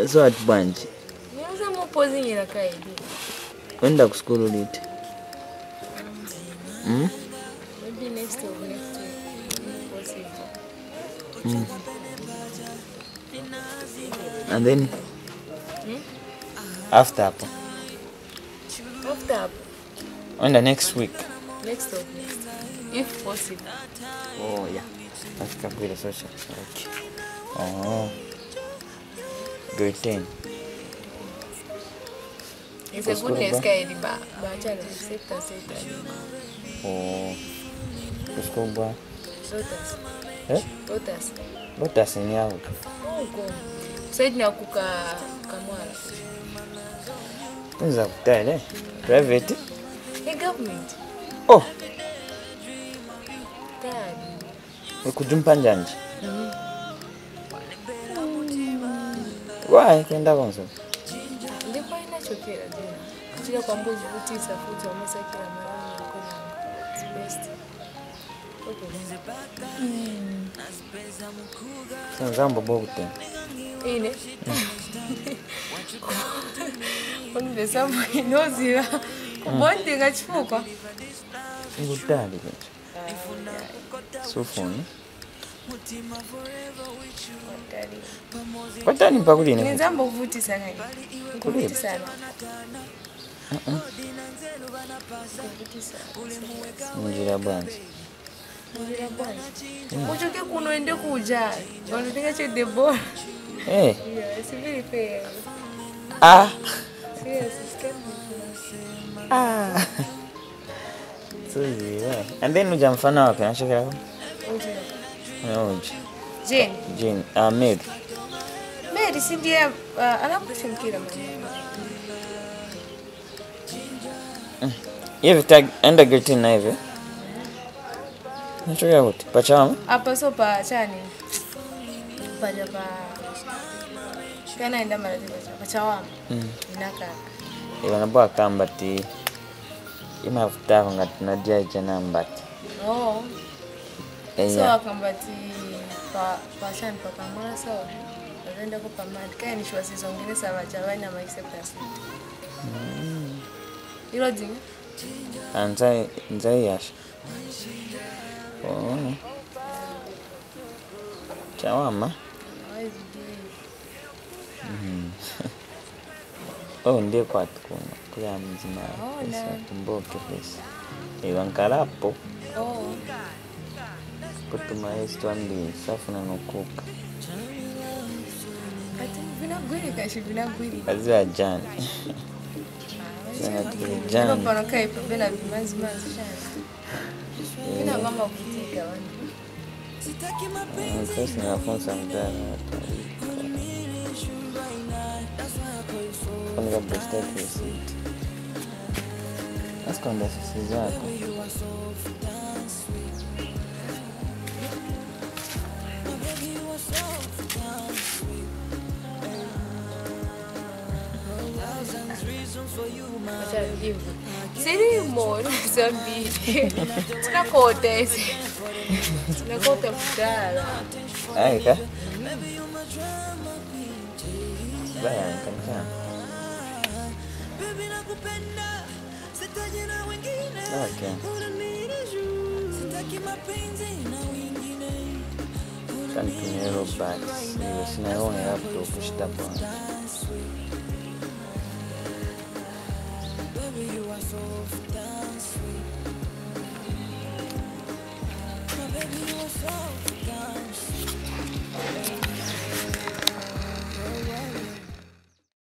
So at bunch. Nianza mposing ila kaidi. Wenda ku school late. Maybe next week. Possible. And then after on the next week. Next week. If possible. Oh yeah. After good social. Okay. Oh. Grade 10. It's a good next guide, but I accept. Oh. School boy. Lotus. Lotus ni yao. Oh, go. Said na kuka kamwala. Tunza kutale. Private. The government. Oh. Dad. Ukujumpa njanje. Why kwenda konso? Ndipo inachokera jina. Kuchika kwa mbuzi vutisa futi wa masakira marani ya kuna. It's best. Okay. Sanzambo bogute. Ine. Onde sambo inozira. Kubonde ngachifuka. Ngutali kanje. Sofoni. Watani mpakuli ne. Nzambo vutisa ngai. Kuvutisa sana. Njira banzi. Uchoke kuno ende kuja. Wanatenga che Debora. Eh. Yeah, it's very fair. Ah. Yes, it's scary. Ah. So yeah. And then ujamfana wapi anachokera kwa? Oje. Jane. Mary. Mary si ndiye anakushimkira mama. Hivi tag enda grade 10 na hivi. Nachokera kuti pachama? Apa so pa chani. Paja pa. Kana enda mara pachawama. Inaka. Ibana bwa kambati. Imafuta ngati nadia jana mbati. Oh. So akambati pa chani pa kamara sawa. Nenda ko pamadi kai ni shwasi zongine sawa chavanya ma acceptance. Ilo dinga. Nzai yash. Oh. Chawama. Oh, ndiye kwatu kuna. Kuya mzima. Pesa tumboke pesa. Iwankarapo. Oh. Kutuma estu andi safu na nukuka. Ati vinagwiri kashi vinagwiri. Kazi ya jani. Jana pana kai pembena vimanzi shana. Ina ngoma kutika wani. Sitaki mapenzi. Sasa nafunza mdana. Kwanza booster receipt. Asikonda sisi zako. Serimo, sabi. Tinakota ese. Tinakota futala. Ai, ka? Bayan, kanka. Okay. Continuero back. Sinaona hapo kushitapa. Baby, you are so